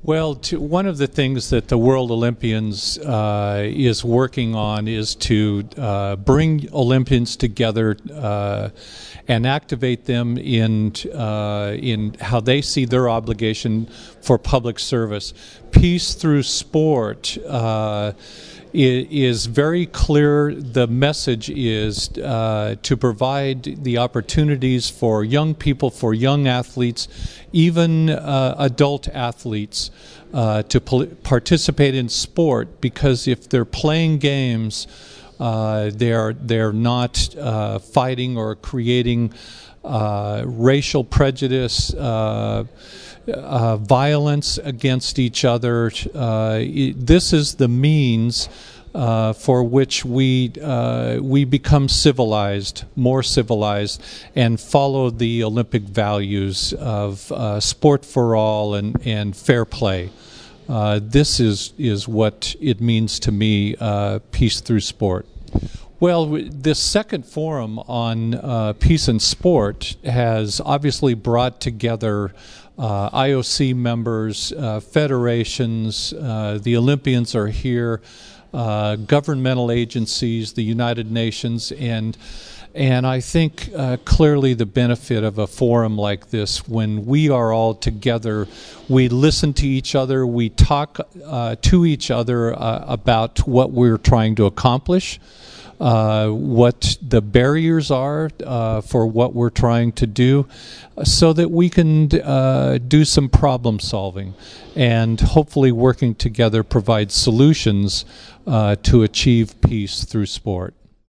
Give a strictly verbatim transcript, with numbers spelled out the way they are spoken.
Well, to, one of the things that the World Olympians uh, is working on is to uh, bring Olympians together uh, and activate them in uh, in how they see their obligation for public service. Peace through sport uh, is very clear. The message is uh, to provide the opportunities for young people, for young athletes, even uh, adult athletes, uh, to participate in sport, because if they're playing games, uh, they're they're not uh, fighting or creating uh, racial prejudice, uh, Uh, violence against each other. Uh, this is the means uh, for which we uh, we become civilized, more civilized, and follow the Olympic values of uh, sport for all and, and fair play. Uh, this is, is what it means to me, uh, peace through sport. Well, this second forum on uh, peace and sport has obviously brought together uh, I O C members, uh, federations, uh, the Olympians are here, uh, governmental agencies, the United Nations, and and I think uh, clearly the benefit of a forum like this, when we are all together, we listen to each other, we talk uh, to each other uh, about what we're trying to accomplish, Uh, what the barriers are uh, for what we're trying to do, so that we can uh, do some problem solving and hopefully working together provide solutions uh, to achieve peace through sport.